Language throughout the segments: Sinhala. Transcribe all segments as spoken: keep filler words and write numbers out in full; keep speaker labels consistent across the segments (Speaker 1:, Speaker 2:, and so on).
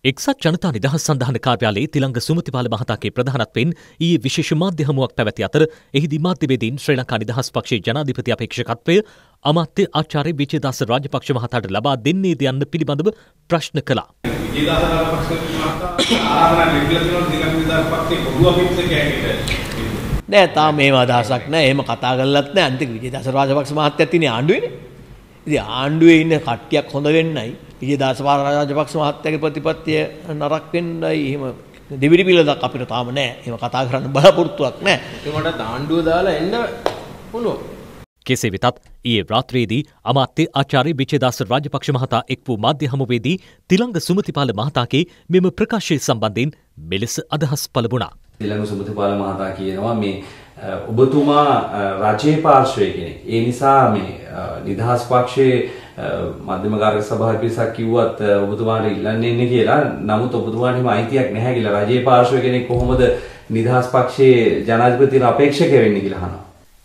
Speaker 1: එක්සත් ජනතා නිදහස් සන්ධාන කාර්යාලයේ තිලංග සුමතිපාල මහතාගේ ප්‍රධානත්වයෙන් ඊයේ විශේෂ මාධ්‍ය හමුවක් පැවැති අතර එහිදී මාධ්‍යවේදීන් ශ්‍රී ලංකා නිදහස් පක්ෂයේ ජනාධිපති අපේක්ෂකත්වය අමාත්‍ය ආචාර්ය විජේදාස රාජපක්ෂ මහතාට ලබා දෙන්නේද යන්න පිළිබඳව ප්‍රශ්න කළා.
Speaker 2: විජේදාස රාජපක්ෂ මහතා ආරාධනා නිර්ගලන තිලංග නිදහස් පක්ෂයේ පොදු අපේක්ෂකයෙක්
Speaker 3: නෑ තාම මේව අදහසක් නෑ. එහෙම කතා කරලත් නෑ. අන්තිම විජේදාස රාජපක්ෂ මහත්තයා තියෙන ආණ්ඩුවේනේ. ඉතින් ආණ්ඩුවේ ඉන්න කට්ටියක් හොඳ වෙන්නයි විජේදාස රාජපක්ෂ මහත්තයාගේ ප්‍රතිපත්තිය නරක වෙන්නයි එහෙම දෙවිලි පිළිදක් අපිට තාම නෑ. එහෙම කතා කරන්න බලාපොරොත්තුවක් නෑ.
Speaker 2: ඒකට ආණ්ඩුව දාලා එන්න පුළුවන්.
Speaker 1: කෙසේ වෙතත් ඊයේ රාත්‍රියේදී අමාත්‍ය ආචාර්ය විජේදාස රාජපක්ෂ මහතා එක් වූ මාධ්‍ය හමුවේදී තිලංග සුමතිපාල මහතාගේ මෙම ප්‍රකාශය සම්බන්ධයෙන් මෙලෙස අදහස් පළ වුණා.
Speaker 4: තිලංග සුමතිපාල මහතා කියනවා මේ ඔබතුමා රජයේ පාර්ශ්වයේ කෙනෙක්. ඒ නිසා මේ නිදහස් පක්ෂයේ මධ්‍යම කාර්ය සභාවේ පිරිසක් කිව්වත් ඔබතුමාට ඉල්ලන්නේ ඉන්නේ කියලා. නමුත් ඔබතුමාට හිම අයිතියක් නැහැ කියලා. රජයේ පාර්ශ්වයේ කෙනෙක් කොහොමද නිදහස් පක්ෂයේ ජනාධිපතිතුමා අපේක්ෂක වෙන්නේ කියලා අහනවා.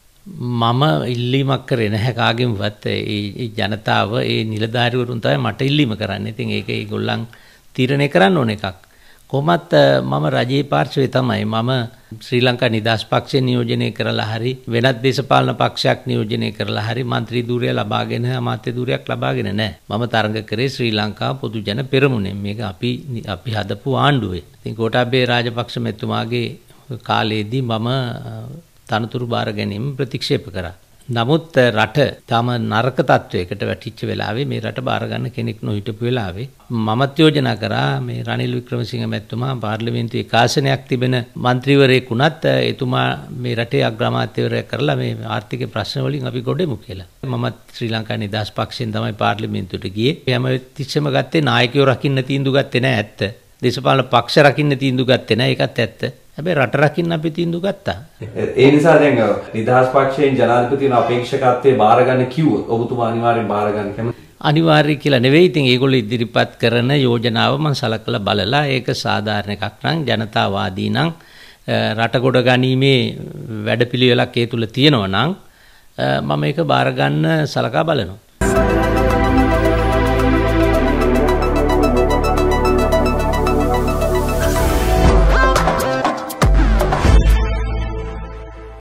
Speaker 5: මම ඉල්ලීමක් කරේ නැහැ කාගෙන්වත්. ඒ ජනතාව ඒ නිලධාරිවරුන් තමයි මට ඉල්ලීම කරන්නේ. ඉතින් ඒක ඒගොල්ලන් තීරණය කරන්න ඕන එකක්. කොහොමත් මම රජයේ පාර්ශ්වයේ තමයි මම ශ්‍රී ලංකා නිදහස් පක්ෂය නියෝජනය කරලා හරි වෙනත් දේශපාලන පක්ෂයක් නියෝජනය කරලා හරි മന്ത്രി ධූරය ලබාගෙන අමාත්‍ය ධූරයක් ලබාගෙන නැහැ. මම තරඟ කරේ ශ්‍රී ලංකා පොදු ජන පෙරමුණෙන්. මේක අපි අපි හදපු ආණ්ඩුවේ. ඉතින් ගෝඨාභය රාජපක්ෂ මෙතුමාගේ කාලයේදී මම තනතුරු බාර ගැනීම ප්‍රතික්ෂේප කරා. නමුත් රට තම නරක තත්වයකට වැටිච්ච වෙලාවේ මේ රට බාර ගන්න කෙනෙක් නොහිටපු වෙලාවේ මමත් යෝජනා කරා මේ රනිල් වික්‍රමසිංහ මැතිතුමා පාර්ලිමේන්තුවේ කාසනයක් තිබෙන മന്ത്രിවරයෙක් වුණත් එතුමා මේ රටේ අග්‍රාමාත්‍යවරයෙක් කරලා මේ ආර්ථික ප්‍රශ්න වලින් අපි ගොඩෙමු කියලා. මමත් ශ්‍රී ලංකා නිදහස් පක්ෂයෙන් තමයි පාර්ලිමේන්තුවට ගියේ. හැම තිස්සෙම ගත්තේ නායකයෝ රකින්න තීන්දුව ගත්තේ නැහැ ඇත්ත. දේශපාලන පක්ෂ රකින්න තීන්දුව ගත්තේ නැහැ ඒකත් ඇත්ත. හැබැයි රට රකින්න අපි තීන්දුව ගත්තා.
Speaker 4: ඒ නිසා දැන් නිදහස් පක්ෂයෙන් ජනාධිපතිතුමා අපේක්ෂකත්වයේ බාර ගන්න කිව්වොත් ඔබතුමා අනිවාර්යෙන් බාර ගන්න කැමතියි.
Speaker 5: අනිවාර්ය කියලා නෙවෙයි. ඉතින් ඒගොල්ලෝ ඉදිරිපත් කරන යෝජනාව මම සලකලා බලලා ඒක සාධාරණ එකක් නම් ජනතාවාදී නම් රට ගොඩ ගැනීමේ වැඩපිළිවෙලක් ඒ තුල තියෙනවා නම් මම ඒක බාර ගන්න සලකා බලනවා.